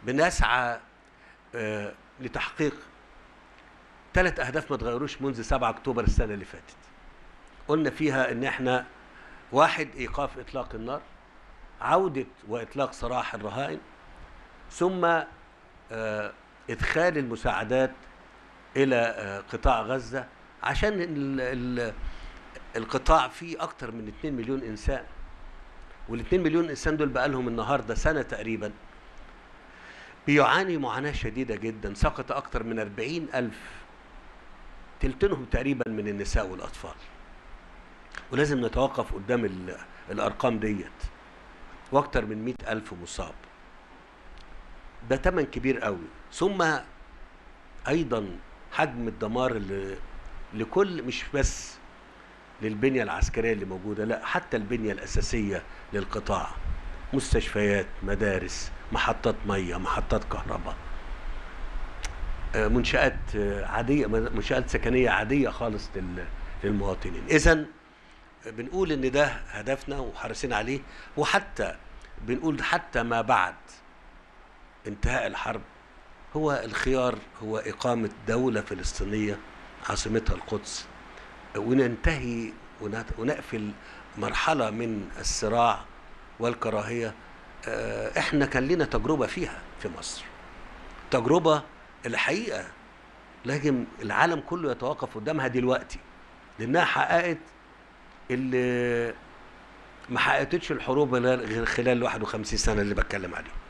بنسعى لتحقيق 3 أهداف ما اتغيروش منذ 7 أكتوبر السنة اللي فاتت. قلنا فيها إن احنا 1 إيقاف إطلاق النار، عودة وإطلاق سراح الرهائن، ثم إدخال المساعدات إلى قطاع غزة، عشان القطاع فيه أكتر من 2 مليون إنسان، وال2 مليون إنسان دول بقالهم النهاردة سنة تقريبا بيعاني معاناة شديدة جدا. سقط أكتر من 40,000، تلتينهم تقريبا من النساء والأطفال، ولازم نتوقف قدام الأرقام ديت، واكتر من 100,000 مصاب. ده ثمن كبير قوي. ثم أيضا حجم الدمار اللي لكل، مش بس للبنية العسكرية اللي موجودة، لا حتى البنية الأساسية للقطاع، مستشفيات، مدارس، محطات مية، محطات كهرباء، منشآت عادية، منشآت سكنية عادية خالص للمواطنين. إذن بنقول إن ده هدفنا وحريصين عليه، وحتى بنقول حتى ما بعد انتهاء الحرب هو الخيار هو إقامة دولة فلسطينية عاصمتها القدس، وننتهي ونقفل مرحلة من الصراع والكراهية. احنا كان لنا تجربة فيها في مصر، تجربة الحقيقة لازم العالم كله يتوقف قدامها دلوقتي، لأنها حققت اللي ما حققتش الحروب غير خلال 51 سنة اللي بتكلم عليه.